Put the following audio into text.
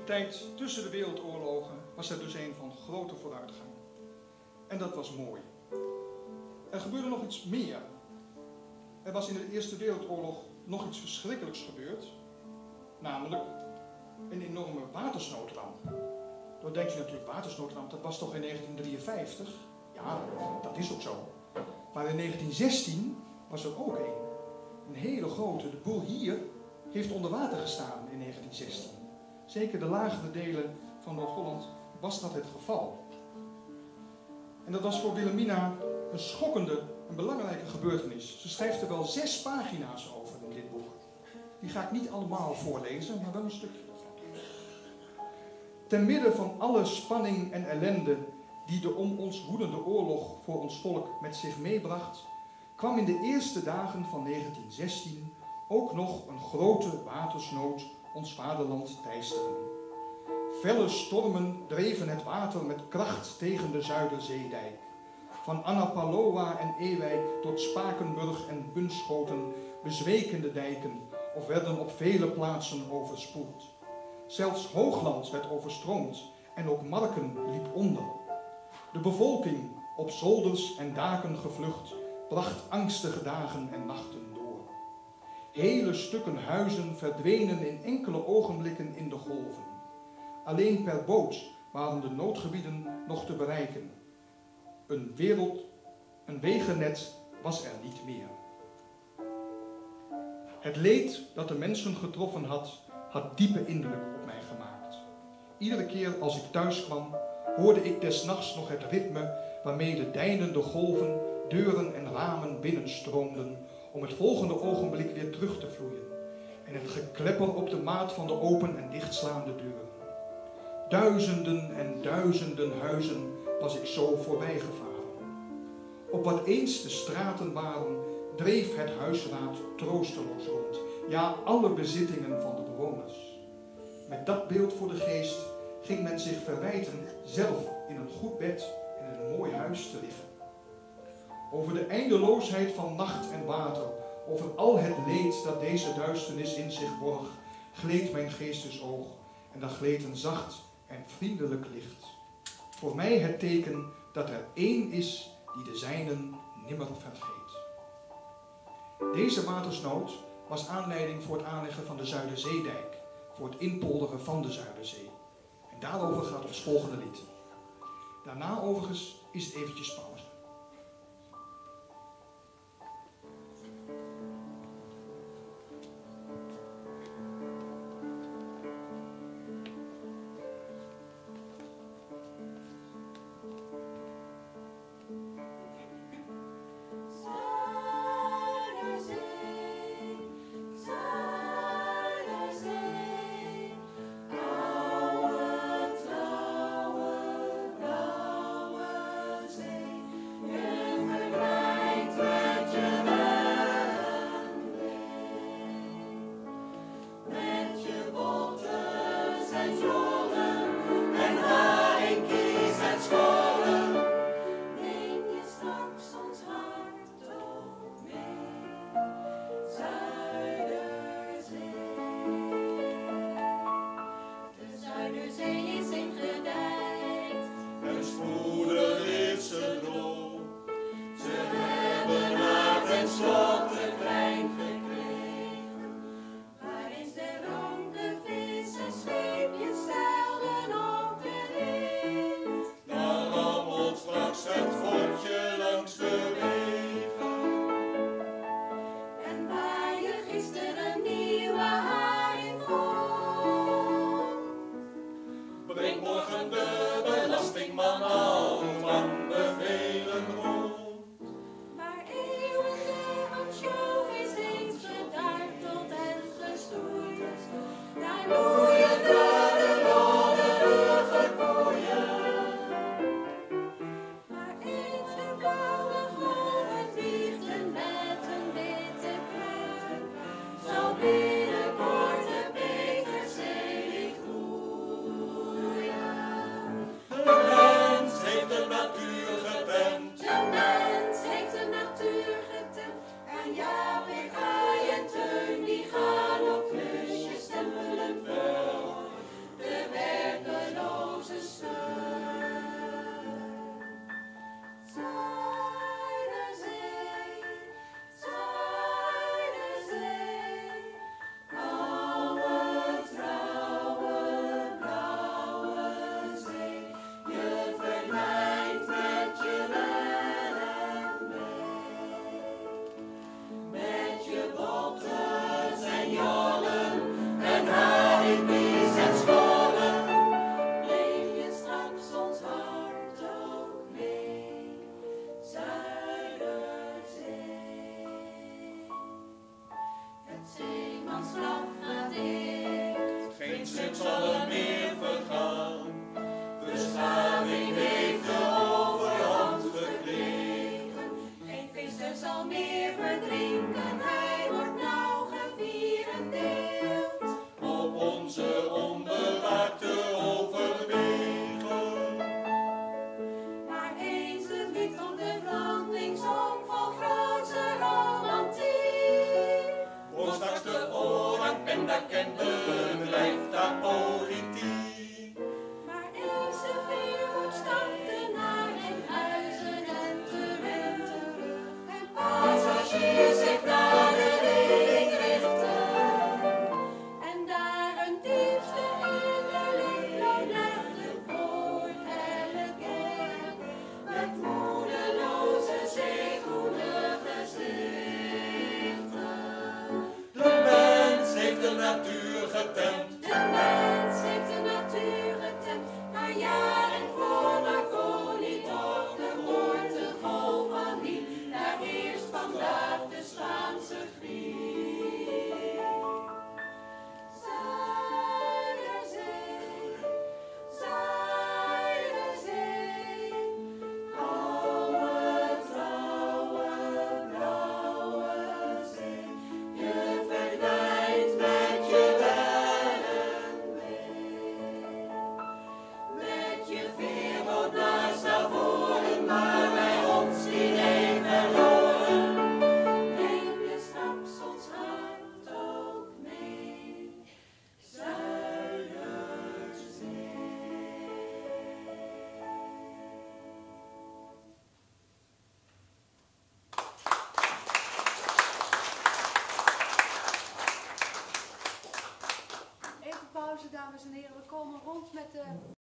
tijd tussen de wereldoorlogen was er dus een van grote vooruitgang. En dat was mooi. Er gebeurde nog iets meer. Er was in de Eerste Wereldoorlog nog iets verschrikkelijks gebeurd. Namelijk een enorme watersnoodramp. Dan denk je natuurlijk, watersnoodramp, dat was toch in 1953? Ja, dat is ook zo. Maar in 1916 was er ook een. Een hele grote. De boel hier heeft onder water gestaan in 1916. Zeker de lagere delen van Noord-Holland was dat het geval. En dat was voor Wilhelmina een schokkende en belangrijke gebeurtenis. Ze schrijft er wel 6 pagina's over in dit boek. Die ga ik niet allemaal voorlezen, maar wel een stukje ervan. Ten midden van alle spanning en ellende die de om ons woedende oorlog voor ons volk met zich meebracht, kwam in de eerste dagen van 1916 ook nog een grote watersnood ons vaderland teisteren. Felle stormen dreven het water met kracht tegen de Zuiderzeedijk. Van Annapaloa en Ewijk tot Spakenburg en Bunschoten bezweken de dijken of werden op vele plaatsen overspoeld. Zelfs Hoogland werd overstroomd en ook Marken liep onder. De bevolking, op zolders en daken gevlucht, bracht angstige dagen en nachten door. Hele stukken huizen verdwenen in enkele ogenblikken in de golven. Alleen per boot waren de noodgebieden nog te bereiken. Een wegennet was er niet meer. Het leed dat de mensen getroffen had diepe indruk op mij gemaakt. Iedere keer als ik thuis kwam, hoorde ik des nachts nog het ritme waarmee de deinende golven deuren en ramen binnenstroomden om het volgende ogenblik weer terug te vloeien. En het geklepper op de maat van de open en dichtslaande deuren. Duizenden en duizenden huizen was ik zo voorbij gevaren. Op wat eens de straten waren, dreef het huisraad troosteloos rond. Ja, alle bezittingen van de bewoners. Met dat beeld voor de geest ging men zich verwijten zelf in een goed bed en in een mooi huis te liggen. Over de eindeloosheid van nacht en water, over al het leed dat deze duisternis in zich borg, gleed mijn geestesoog en daar gleed een zacht en vriendelijk licht. Voor mij het teken dat er één is die de zijnen nimmer vergeet. Deze watersnood was aanleiding voor het aanleggen van de Zuiderzeedijk, voor het inpolderen van de Zuiderzee. En daarover gaat ons volgende lied. Daarna overigens is het eventjes pauze. zal er meer vergaan. Beschaving heeft de overhand gekregen. Geen visser zal meer verdrinken, hij wordt nauw gevierendeeld. Op onze onbewaakte overwegen. Maar eens het lied van de brandingszong vol grootse romantiek. Wordt straks de orang pendak en bedrijft aan politiek. Maar eens de veervoet stapte naar Enkhuizen en terug. En passagiers zich naar de reling richten. En daar een diepste in de liefde legde voor Hellekeer. Met moedeloze zeegroene gezichten. De mens heeft de natuur getemd. De mens heeft de natuur getemd, maar jaren voor Marconi toch de geboortegolf van die, daar heerst vandaag de Spaanse griep. Zuiderzee, Zuiderzee, kalme, trouwe, blauwe zee, je verdwijnt met je wel en wee. Met je veerboot naar Stavoren, maar bij ons idee verloren. Neem je straks ons hart ook mee, Zuiderzee. Even pauze, dames en heren. We komen rond met de